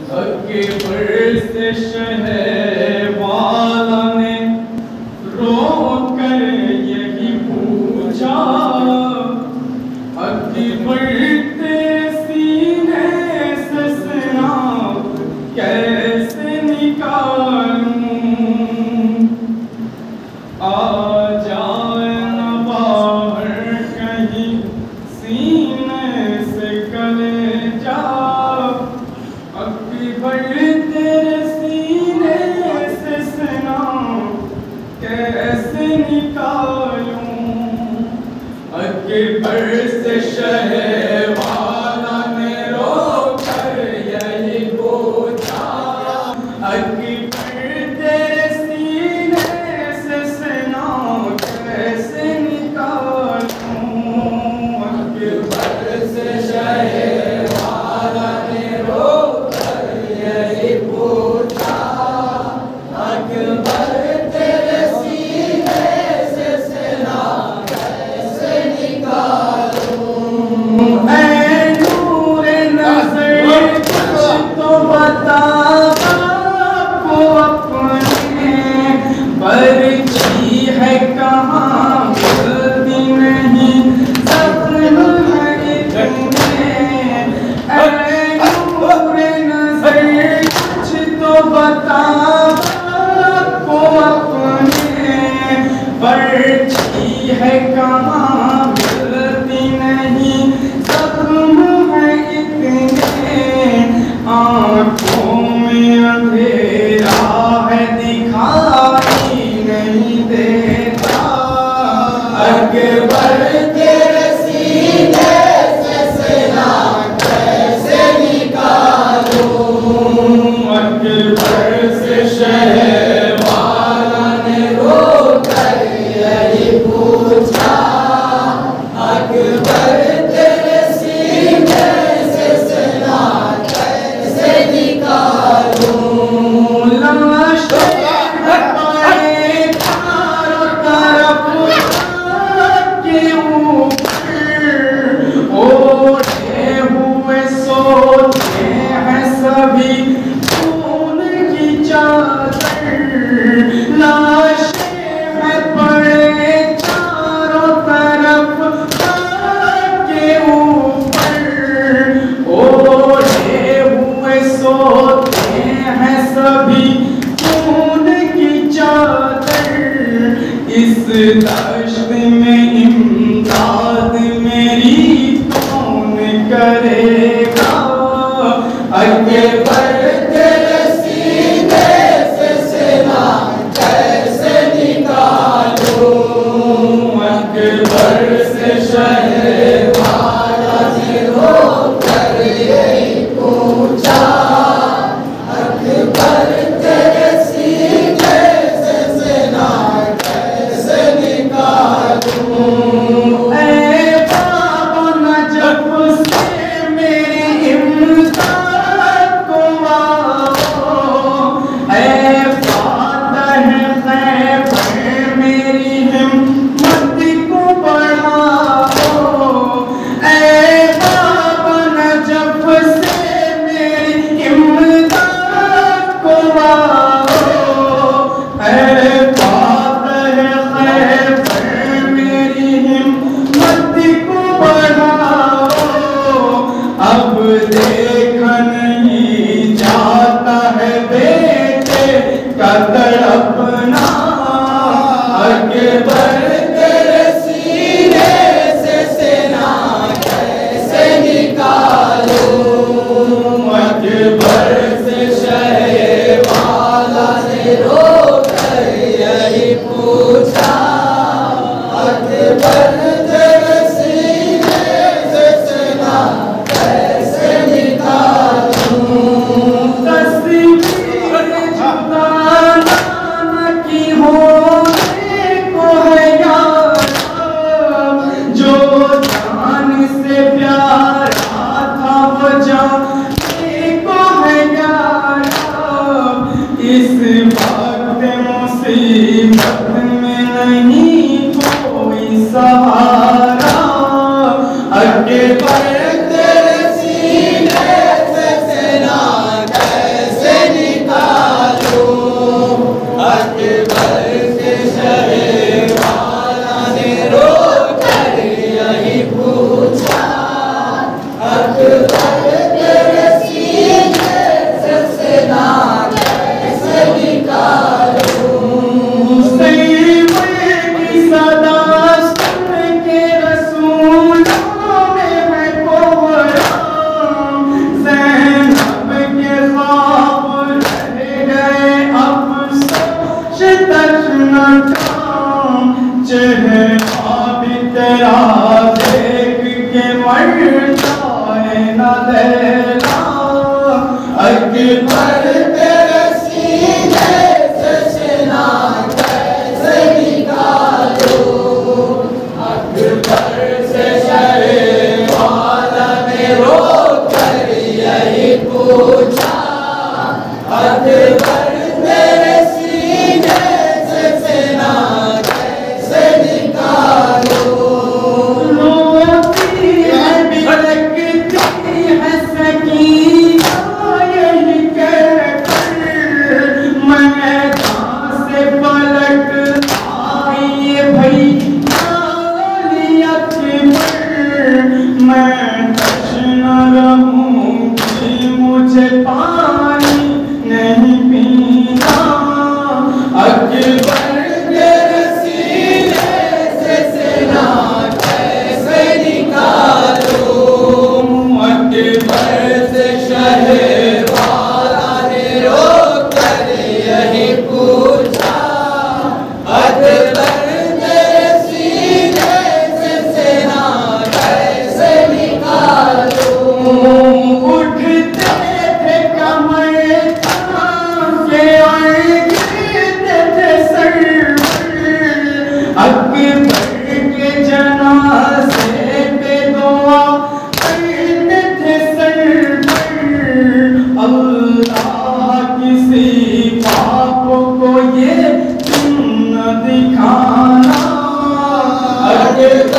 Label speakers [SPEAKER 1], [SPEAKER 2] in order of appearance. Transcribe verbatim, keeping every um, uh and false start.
[SPEAKER 1] अकबर से शहरवाला ने रोकर यही पूछा, अकबर तेरे सीने से शराब कैसे निकालूं? आ जाए न बाहर कहीं सीने से कलेजा, अकबर तेरे सीने से शराब कैसे निकालूं? अकबर से शहरवाला ने रोकर यही पूछा, अकबर तेरे सीने से शराब कैसे निकालूं? अकबर से शहरवाला ने रोकर यही पूछा, अकबर तेरे सीने से शराब कैसे निकालूं? ऐ नूरे नज़र कुछ तो बता को अपने, पर्ची है कहाँ मिलती नहीं सपन है इतने। ऐ नूरे नज़र कुछ तो बता को अपने, पर्ची है कहाँ मिलती नहीं सपन है इतने। आँखों में अंधेरा है दिखाई नहीं देता, अकबर तेरे सीने से शराब कैसे निकालूं? अकबर से शहरवाला ने रोकर यही पूछा, अकबर तेरे सीने से शराब कैसे निकालूं? लाशें पड़े चारों तरफ के ऊपर, ओढ़े हुए सोते हैं सभी खून की चादर। लाशें पड़े चारों तरफ के ऊपर, ओढ़े हुए सोते हैं सभी खून की चादर। इस दश्त में इमदाद मेरी कौन करेगा? अकबर तेरे सीने से शराब कैसे निकालूं? अकबर से शहरवाला ने रोकर यही पूछा, अकबर तेरे सीने से शराब कैसे निकालूं? ऐ बाबा नजफ से मेरी इमदाद को आओ, ऐ फातह खैबर मेरी हिम्मत को बढ़ाओ। ऐ बाबा नजफ से मेरी इमदाद को आओ, ऐ फातह खैबर मेरी हिम्मत को बढ़ाओ। अब देखा नहीं जाता है बेटे का तड़पना, अकबर तेरे सीने से शराब कैसे निकालूं? अकबर से शहरवाला ने रोकर यही पूछा, अकबर तेरे सीने से शराब कैसे निकालूं? तस्वीर जुदाना अकबर तेरे सीने से सीना कैसे निकालूं, अकबर से शहे वाला ने रोकर यही पूछा, अकबर तेरे सीने से सीना कैसे निकालूं।
[SPEAKER 2] रोती है बिलखती है सकीना यही कहकर, मैदान से पलट आई भैया अकबर, मैं तश्न रहूंगी मुझे पानी नहीं पीना,
[SPEAKER 1] अकबर तेरे सीने से सीना कैसे निकालूं, अकबर से शहे वाला ने रोकर यही पूछा, अकबर तेरे सीने से सीना कैसे निकालूं।
[SPEAKER 2] उठते थे कमर के गिरते थे सर, अकबर के जनाज़े पे दुआ करते थे सर पर, अल्लाह किसी पाप को ये तुम न दिखाना,
[SPEAKER 1] अकबर